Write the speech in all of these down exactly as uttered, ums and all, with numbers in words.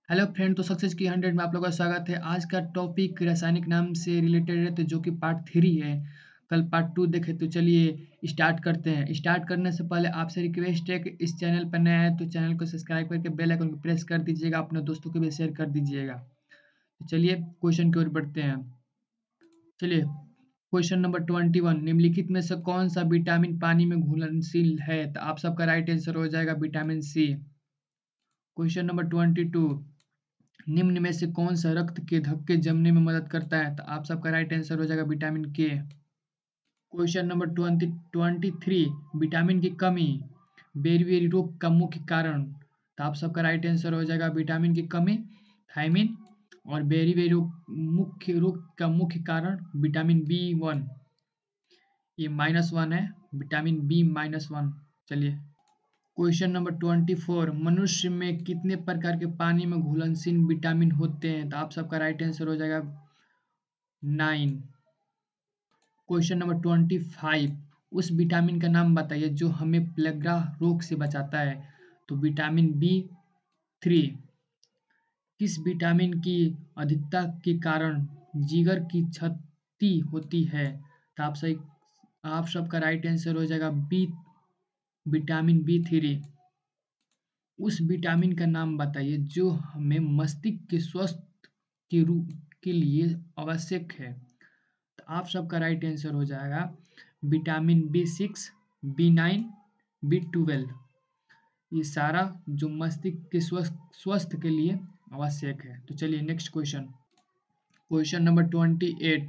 Hello friend, तो success की hundred में आप लोगों का स्वागत है। आज का टॉपिक रासायनिक नाम से रिलेटेड है, तो जो कि पार्ट थ्री है। कल पार्ट टू देखे, तो चलिए स्टार्ट करते हैं। स्टार्ट करने से पहले आपसे रिक्वेस्ट है कि इस चैनल पर नया है तो चैनल को सब्सक्राइब करके बेल आइकन को प्रेस कर दीजिएगा, अपने दोस्तों को भी शेयर कर दीजिएगा। तो चलिए क्वेश्चन की ओर बढ़ते हैं। चलिए क्वेश्चन नंबर ट्वेंटी वन, निम्नलिखित में से कौन सा विटामिन पानी में घुलनशील है? तो आप सबका राइट आंसर हो जाएगा vitamin C. Question number twenty two, निम्न में से कौन सा रक्त के धक्के जमने में मदद करता है? तो आप सबका राइट आंसर हो जाएगा vitamin K. Question number twenty twenty three, vitamin की कमी बेरी-बेरी रोग का मुख्य कारण? तो आप सबका राइट आंसर हो जाएगा विटामिन की कमी थायमिन, और बेरी-बेरी रोग मुख्य रोग का मुख्य कारण विटामिन बी वन। ये माइनस वन है, विटामिन बी माइनस वन। चलिए क्वेश्चन नंबर ट्वेंटी फोर, मनुष्य में कितने प्रकार के पानी में घुलनशील विटामिन होते हैं? तो आप सबका राइट आंसर हो जाएगा nine. Question number twenty five, उस विटामिन का नाम बताइए जो हमें प्लेग्रा रोग से बचाता है? तो विटामिन बी थ्री। किस विटामिन की अधिकता के कारण जिगर की क्षति होती है? तो आप सही आप सबका राइट आंसर हो जाएगा बी विटामिन बी थ्री। उस विटामिन का नाम बताइए जो हमें मस्तिष्क के स्वस्थ के रूप के लिए आवश्यक है? तो आप सबका राइट आंसर हो जाएगा vitamin B six, B nine, B twelve. ये सारा जो मस्तिष्क के स्वस्थ स्वस्थ के लिए आवश्यक है। तो चलिए next question. Question number twenty eight,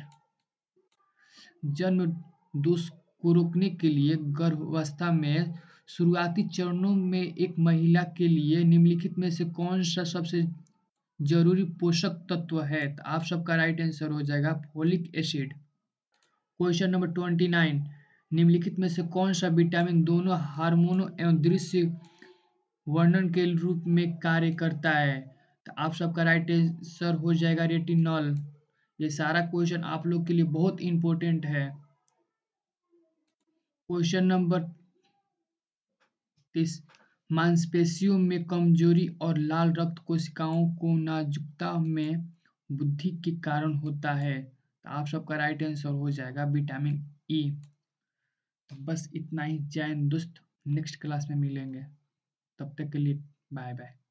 जन्म दोष को रोकने के लिए गर्भावस्था में शुरुआती चरणों में एक महिला के लिए निम्नलिखित में से कौन सा सबसे जरूरी पोषक तत्व है? तो आप सबका राइट आंसर हो जाएगा folic acid. Question number twenty nine, निम्नलिखित में से कौन सा विटामिन दोनों हार्मोनों एवं दृश्य वर्णन के रूप में कार्य करता है? तो आप सबका राइट आंसर हो जाएगा रेटिनॉल। ये सारा क्वेश्चन आप लोग के लिए बहुत इंपॉर्टेंट है। क्वेश्चन नंबर तीस, मांसपेशियों में कमजोरी और लाल रक्त कोशिकाओं को नाजुकता में वृद्धि के कारण होता है? तो आप सबका राइट आंसर हो जाएगा विटामिन ई। तो बस इतना ही। जय हिंद दोस्त, नेक्स्ट क्लास में मिलेंगे, तब तक के लिए बाय बाय।